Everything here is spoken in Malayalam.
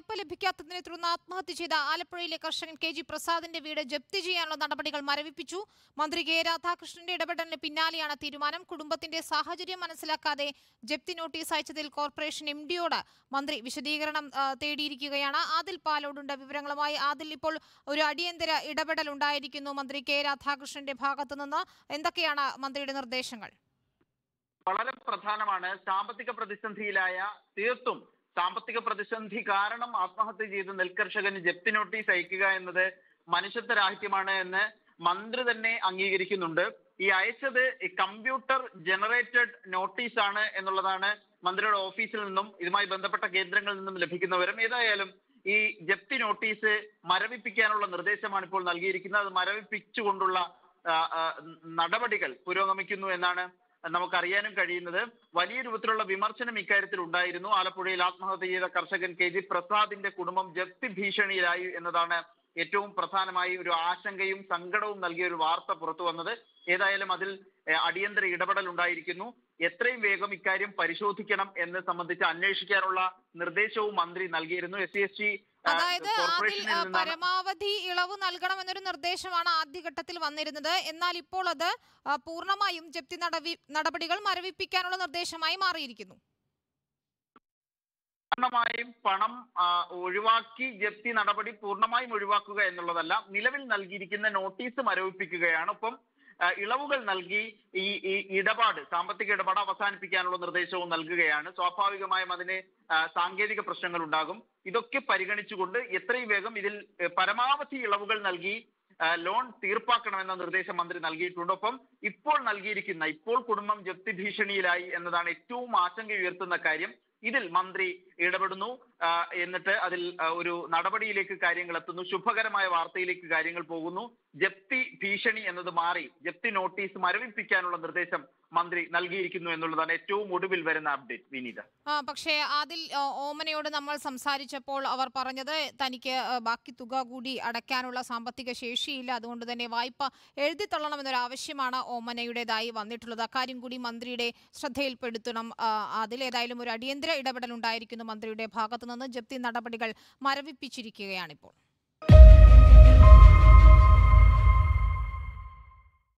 വായ്പ ലഭിക്കാത്തതിനെ തുടർന്ന് ആത്മഹത്യ ചെയ്ത ആലപ്പുഴയിലെ കർഷകൻ കെ ജി പ്രസാദിന്റെ വീട് ജപ്തി ചെയ്യാനുള്ള നടപടികൾ മരവിപ്പിച്ചു. മന്ത്രി കെ രാധാകൃഷ്ണന്റെ ഇടപെടലിന് പിന്നാലെയാണ് തീരുമാനം. കുടുംബത്തിന്റെ സാഹചര്യം മനസ്സിലാക്കാതെ ജപ്തി നോട്ടീസ് അയച്ചതിൽ കോർപ്പറേഷൻ എംഡിയോട് മന്ത്രി വിശദീകരണം തേടിയിരിക്കുകയാണ്. ആദിൽ പാലോടുണ്ട് വിവരങ്ങളുമായി. ആദിൽ, ഇപ്പോൾ ഒരു അടിയന്തര ഇടപെടൽ ഉണ്ടായിരിക്കുന്നു മന്ത്രി കെ രാധാകൃഷ്ണന്റെ ഭാഗത്തു നിന്ന്. എന്തൊക്കെയാണ് മന്ത്രിയുടെ നിർദ്ദേശങ്ങൾ? വളരെ പ്രധാനമാണ്. സാമ്പത്തിക പ്രതിസന്ധിയിലായ, തീർത്തും സാമ്പത്തിക പ്രതിസന്ധി കാരണം ആത്മഹത്യ ചെയ്ത നെൽകർഷകന് ജപ്തി നോട്ടീസ് അയക്കുക എന്നത് മനുഷ്യത്വരാഹിത്യമാണ് എന്ന് മന്ത്രി തന്നെ അംഗീകരിക്കുന്നുണ്ട്. ഈ അയച്ചത് കമ്പ്യൂട്ടർ ജനറേറ്റഡ് നോട്ടീസ് ആണ് എന്നുള്ളതാണ് മന്ത്രിയുടെ ഓഫീസിൽ നിന്നും ഇതുമായി ബന്ധപ്പെട്ട കേന്ദ്രങ്ങളിൽ നിന്നും ലഭിക്കുന്ന വിവരം. ഏതായാലും ഈ ജപ്തി നോട്ടീസ് മരവിപ്പിക്കാനുള്ള നിർദ്ദേശമാണ് ഇപ്പോൾ നൽകിയിരിക്കുന്നത്. അത് മരവിപ്പിച്ചുകൊണ്ടുള്ള നടപടികൾ പുരോഗമിക്കുന്നു എന്നാണ് നമുക്കറിയാനും കഴിയുന്നത്. വലിയ രൂപത്തിലുള്ള വിമർശനം ഇക്കാര്യത്തിൽ ഉണ്ടായിരുന്നു. ആലപ്പുഴയിൽ ആത്മഹത്യ ചെയ്ത കർഷകൻ കെ ജി പ്രസാദിന്റെ കുടുംബം ജപ്തി ഭീഷണിയിലായി എന്നതാണ് ഏറ്റവും പ്രധാനമായി ഒരു ആശങ്കയും സങ്കടവും നൽകിയ ഒരു വാർത്ത പുറത്തു വന്നത്. ഏതായാലും അതിൽ അടിയന്തര ഇടപെടൽ ഉണ്ടായിരിക്കുന്നു. എത്രയും വേഗം ഇക്കാര്യം പരിശോധിക്കണം എന്ന് സംബന്ധിച്ച് അന്വേഷിക്കാനുള്ള നിർദ്ദേശവും മന്ത്രി നൽകിയിരുന്നു. SC/ST അതായത് അതിൽ പരമാവധി ഇളവ് നൽകണമെന്നൊരു നിർദ്ദേശമാണ് ആദ്യഘട്ടത്തിൽ വന്നിരുന്നത്. എന്നാൽ ഇപ്പോൾ അത് പൂർണ്ണമായും ജപ്തി നടപടികൾ മരവിപ്പിക്കാനുള്ള നിർദ്ദേശമായി മാറിയിരിക്കുന്നു. പൂർണ്ണമായും പണം ഒഴിവാക്കി ജപ്തി നടപടി പൂർണ്ണമായും ഒഴിവാക്കുക എന്നുള്ളതല്ല, നിലവിൽ നൽകിയിരിക്കുന്ന നോട്ടീസ് മരവിപ്പിക്കുകയാണ്. ഒപ്പം ഇളവുകൾ നൽകി ഈ ഇടപാട്, സാമ്പത്തിക ഇടപാട് അവസാനിപ്പിക്കാനുള്ള നിർദ്ദേശവും നൽകുകയാണ്. സ്വാഭാവികമായും അതിന് സാങ്കേതിക പ്രശ്നങ്ങൾ ഉണ്ടാകും. ഇതൊക്കെ പരിഗണിച്ചുകൊണ്ട് എത്രയും വേഗം ഇതിൽ പരമാവധി ഇളവുകൾ നൽകി ലോൺ തീർപ്പാക്കണമെന്ന നിർദ്ദേശം മന്ത്രി നൽകിയിട്ടുണ്ട്. ഒപ്പം ഇപ്പോൾ കുടുംബം ജപ്തി ഭീഷണിയിലായി എന്നതാണ് ഏറ്റവും ആശങ്ക ഉയർത്തുന്ന കാര്യം. ഇതിൽ മന്ത്രി ഇടപെടുന്നു, എന്നിട്ട് അതിൽ ഒരു നടപടിയിലേക്ക് കാര്യങ്ങൾ എത്തുന്നു. ശുഭകരമായ വാർത്തയിലേക്ക് കാര്യങ്ങൾ പോകുന്നു. ജപ്തി ഭീഷണി എന്നത് മാറി ജപ്തി നോട്ടീസ് മരവിപ്പിക്കാനുള്ള നിർദ്ദേശം മന്ത്രി നൽകിയിരിക്കുന്നു എന്നുള്ളതാണ് ഏറ്റവും ഒടുവിൽ വരുന്ന അപ്ഡേറ്റ്. വിനീത, പക്ഷേ അതിൽ ഓമനയോട് നമ്മൾ സംസാരിച്ചപ്പോൾ അവർ പറഞ്ഞത് തനിക്ക് ബാക്കി തുക കൂടി അടയ്ക്കാനുള്ള സാമ്പത്തിക ശേഷിയില്ല, അതുകൊണ്ട് തന്നെ വായ്പ എഴുതിത്തള്ളണമെന്നൊരു ആവശ്യമാണ് ഓമനയുടേതായി വന്നിട്ടുള്ളത്. അക്കാര്യം കൂടി മന്ത്രിയുടെ ശ്രദ്ധയിൽപ്പെടുത്തണം. അതിലേതായാലും ഒരു അടിയന്തര ഇടപെടൽ ഉണ്ടായിരിക്കുന്നു മന്ത്രിയുടെ ഭാഗത്തു നിന്ന്. ജപ്തി നടപടികൾ മരവിപ്പിച്ചിരിക്കുകയാണിപ്പോൾ.